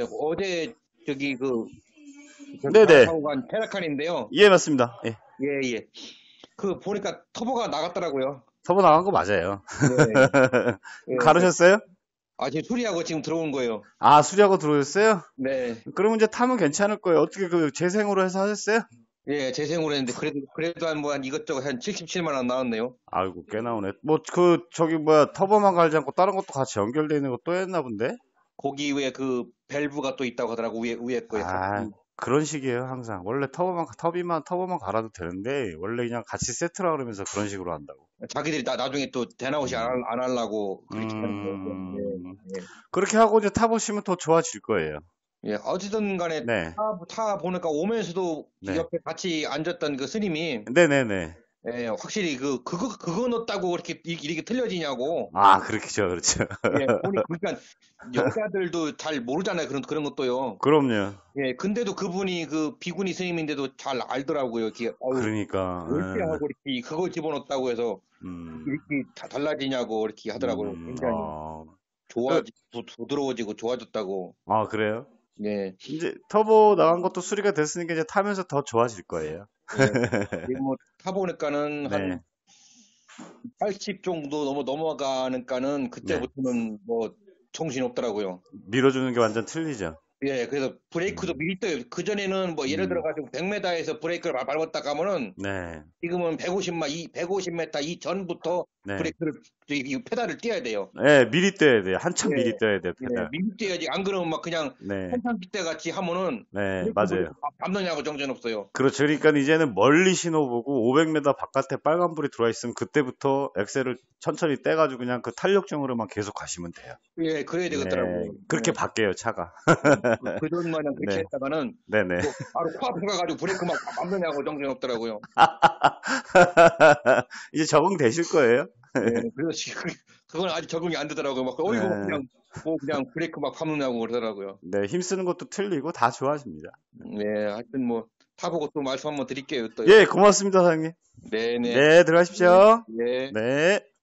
어제 저기 네네. 타고 간 테라칸인데요. 예, 맞습니다. 예. 예, 예. 보니까 터보가 나갔더라고요. 터보 나간 거 맞아요. 예, 예. 가르셨어요? 지금 수리하고 지금 들어온 거예요. 아, 수리하고 들어오셨어요? 네. 그러면 이제 타면 괜찮을 거예요. 어떻게 재생으로 해서 하셨어요? 예, 재생으로 했는데, 그래도 한 이것저것 한 77만 원 나왔네요. 아이고, 꽤 나오네. 터보만 갈지 않고 다른 것도 같이 연결되어 있는 거 또 했나 본데? 거기 위에 밸브가 또 있다고 하더라고, 위에 거에 아, 같이. 그런 식이에요, 항상. 원래 터보만 갈아도 되는데, 원래 그냥 같이 세트라 그러면서 그런 식으로 한다고. 자기들이 나중에 또 대나웃이 음, 안 하려고 그렇게 하는 거예요. 음, 예, 그렇게 하고 이제 타보시면 더 좋아질 거예요. 예. 어찌든 간에 네, 타 보니까 오면서도 네. 옆에 같이 앉았던 그 스님이 네네네. 예, 확실히 그거 넣었다고 이렇게 틀려지냐고. 아, 그렇죠, 그렇죠. 예, 그러니까 여자들도 잘 모르잖아요. 그런 것도요. 그럼요. 예, 근데도 그분이 비구니 스님인데도 잘 알더라고요. 그러니까, 올빼하고 이렇게 그거 집어넣었다고 해서 음, 이렇게 다 달라지냐고 이렇게 하더라고요. 굉장히 어, 그, 부드러워지고 좋아졌다고. 아, 그래요? 예, 이제 터보 나간 것도 수리가 됐으니까 이제 타면서 더 좋아질 거예요. 예. 타보니까는 한 네, 80 정도 넘어가니까는 네. 그때부터는 뭐 정신이 없더라고요. 밀어주는 게 완전 틀리죠. 예, 그래서 브레이크도 음, 미리 떠요. 그전에는 뭐 예를 들어 음, 가지고 100m에서 브레이크를 밟았다 가면은 네, 지금은 150m 이전부터 네. 브레이크를 이 페달을 띄어야 돼요. 네, 미리 떠야 돼요. 예, 한참 미리 떠야 돼요, 예, 페달. 미리 띄어야지. 안 그러면 막 그냥 네, 한참 때 같이 하면은 네, 브레이크 맞아요. 밟느냐고 정신없어요. 그렇죠. 그러니까 이제는 멀리 신호보고 500m 바깥에 빨간불이 들어와 있으면 그때부터 엑셀을 천천히 떼가지고 그냥 그 탄력정으로만 계속 가시면 돼요. 예, 그래야 네, 되겠더라고요. 그렇게 바뀌어요, 차가. 그전마냥 그렇게 네, 했다가는 네네. 뭐 바로 코앞에 가가지고 브레이크 막 밟느냐고 정신없더라고요. 이제 적응되실 거예요. 예, 그래서 그건 아직 적응이 안 되더라고요. 막 어이구 네, 그냥 브레이크 막 밟느냐고 그러더라고요. 네, 힘쓰는 것도 틀리고 다 좋아집니다. 네, 하여튼 뭐 타보고 또 말씀 한번 드릴게요. 또요. 예, 고맙습니다, 사장님. 네네. 네, 들어가십시오. 네. 네.